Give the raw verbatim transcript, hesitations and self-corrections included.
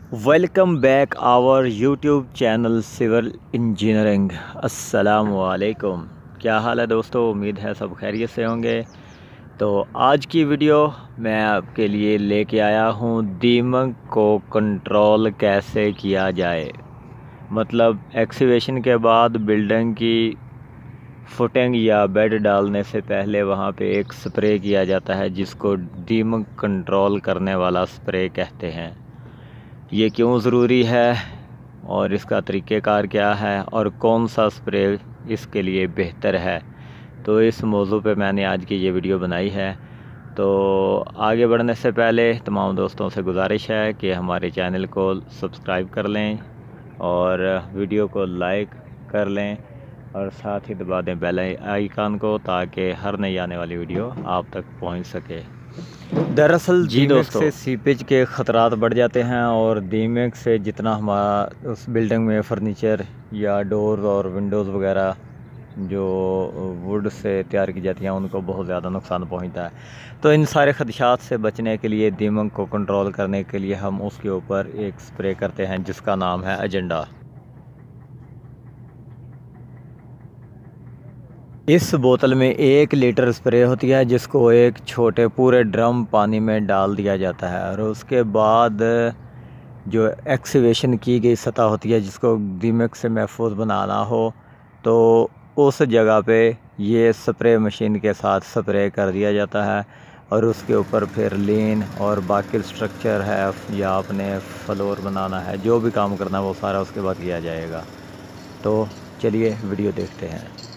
Welcome back our YouTube channel civil engineering. अस्सलाम वालेकुम। क्या हाल है दोस्तों, उम्मीद है सब खैरियत से होंगे। तो आज की वीडियो मैं आपके लिए लेके आया हूँ दीमक को कंट्रोल कैसे किया जाए। मतलब एक्सीवेशन के बाद बिल्डिंग की फुटिंग या बेड डालने से पहले वहाँ पे एक स्प्रे किया जाता है जिसको दीमक कंट्रोल करने वाला स्प्रे कहते हैं। ये क्यों ज़रूरी है और इसका तरीक़ेकार क्या है और कौन सा स्प्रे इसके लिए बेहतर है, तो इस मौजू पे मैंने आज की ये वीडियो बनाई है। तो आगे बढ़ने से पहले तमाम दोस्तों से गुजारिश है कि हमारे चैनल को सब्सक्राइब कर लें और वीडियो को लाइक कर लें और साथ ही दबा दें बेल आइकन को, ताकि हर नई आने वाली वीडियो आप तक पहुंच सके। दरअसल दीमक से सीपेज के ख़तरात बढ़ जाते हैं और दीमक से जितना हमारा उस बिल्डिंग में फर्नीचर या डोर और विंडोज़ वगैरह जो वुड से तैयार की जाती हैं उनको बहुत ज़्यादा नुकसान पहुंचता है। तो इन सारे खदशात से बचने के लिए, दीमक को कंट्रोल करने के लिए हम उसके ऊपर एक स्प्रे करते हैं जिसका नाम है एजेंडा। इस बोतल में एक लीटर स्प्रे होती है जिसको एक छोटे पूरे ड्रम पानी में डाल दिया जाता है और उसके बाद जो एक्सीवेशन की गई सतह होती है जिसको दीमक से महफूज बनाना हो, तो उस जगह पे ये स्प्रे मशीन के साथ स्प्रे कर दिया जाता है और उसके ऊपर फिर लीन और बाकी स्ट्रक्चर है या आपने फ्लोर बनाना है, जो भी काम करना है वो सारा उसके बाद किया जाएगा। तो चलिए वीडियो देखते हैं।